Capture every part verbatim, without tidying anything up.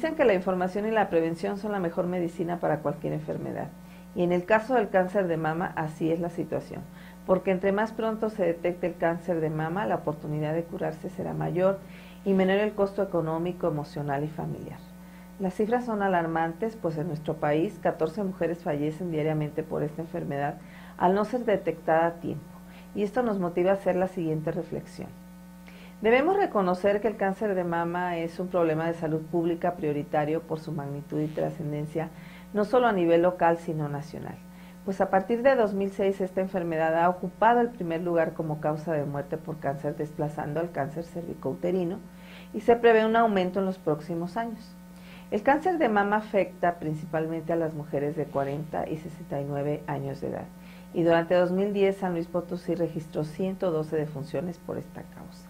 Dicen que la información y la prevención son la mejor medicina para cualquier enfermedad. Y en el caso del cáncer de mama, así es la situación. Porque entre más pronto se detecte el cáncer de mama, la oportunidad de curarse será mayor y menor el costo económico, emocional y familiar. Las cifras son alarmantes, pues en nuestro país catorce mujeres fallecen diariamente por esta enfermedad al no ser detectada a tiempo. Y esto nos motiva a hacer la siguiente reflexión. Debemos reconocer que el cáncer de mama es un problema de salud pública prioritario por su magnitud y trascendencia, no solo a nivel local, sino nacional. Pues a partir de dos mil seis esta enfermedad ha ocupado el primer lugar como causa de muerte por cáncer, desplazando al cáncer cervicouterino, y se prevé un aumento en los próximos años. El cáncer de mama afecta principalmente a las mujeres de cuarenta y sesenta y nueve años de edad, y durante dos mil diez San Luis Potosí registró ciento doce defunciones por esta causa.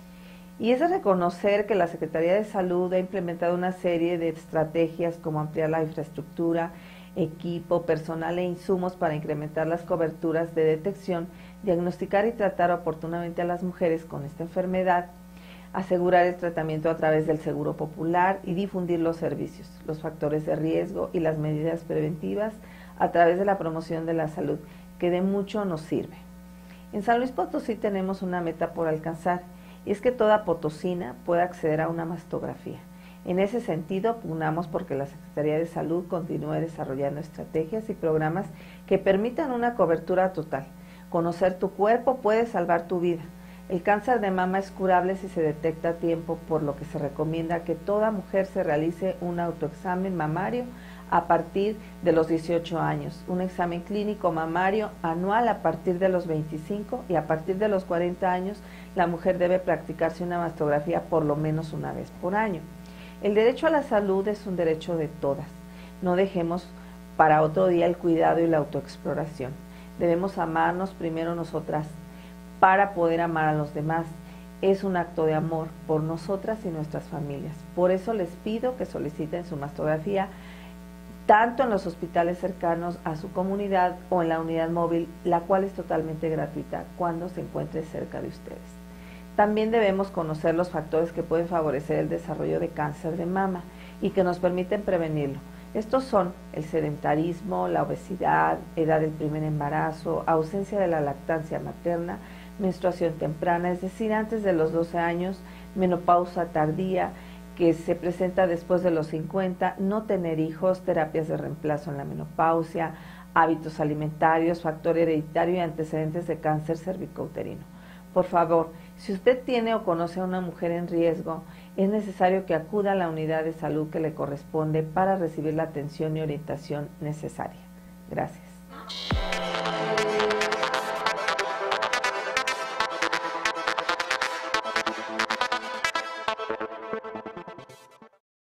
Y es de reconocer que la Secretaría de Salud ha implementado una serie de estrategias como ampliar la infraestructura, equipo, personal e insumos para incrementar las coberturas de detección, diagnosticar y tratar oportunamente a las mujeres con esta enfermedad, asegurar el tratamiento a través del Seguro Popular y difundir los servicios, los factores de riesgo y las medidas preventivas a través de la promoción de la salud, que de mucho nos sirve. En San Luis Potosí tenemos una meta por alcanzar, y es que toda potosina pueda acceder a una mastografía. En ese sentido, pugnamos porque la Secretaría de Salud continúe desarrollando estrategias y programas que permitan una cobertura total. Conocer tu cuerpo puede salvar tu vida. El cáncer de mama es curable si se detecta a tiempo, por lo que se recomienda que toda mujer se realice un autoexamen mamario a partir de los dieciocho años, un examen clínico mamario anual a partir de los veinticinco y a partir de los cuarenta años la mujer debe practicarse una mastografía por lo menos una vez por año. El derecho a la salud es un derecho de todas. No dejemos para otro día el cuidado y la autoexploración. Debemos amarnos primero nosotras para poder amar a los demás. Es un acto de amor por nosotras y nuestras familias. Por eso les pido que soliciten su mastografía tanto en los hospitales cercanos a su comunidad o en la unidad móvil, la cual es totalmente gratuita cuando se encuentre cerca de ustedes. También debemos conocer los factores que pueden favorecer el desarrollo de cáncer de mama y que nos permiten prevenirlo. Estos son el sedentarismo, la obesidad, edad del primer embarazo, ausencia de la lactancia materna, menstruación temprana, es decir, antes de los doce años, menopausa tardía, que se presenta después de los cincuenta, no tener hijos, terapias de reemplazo en la menopausia, hábitos alimentarios, factor hereditario y antecedentes de cáncer cervicouterino. Por favor, si usted tiene o conoce a una mujer en riesgo, es necesario que acuda a la unidad de salud que le corresponde para recibir la atención y orientación necesaria. Gracias.